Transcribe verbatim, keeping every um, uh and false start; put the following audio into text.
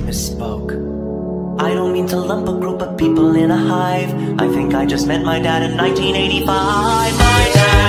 misspoke. I don't mean to lump a group of people in a hive. I think I just met my dad in nineteen eighty-five. My dad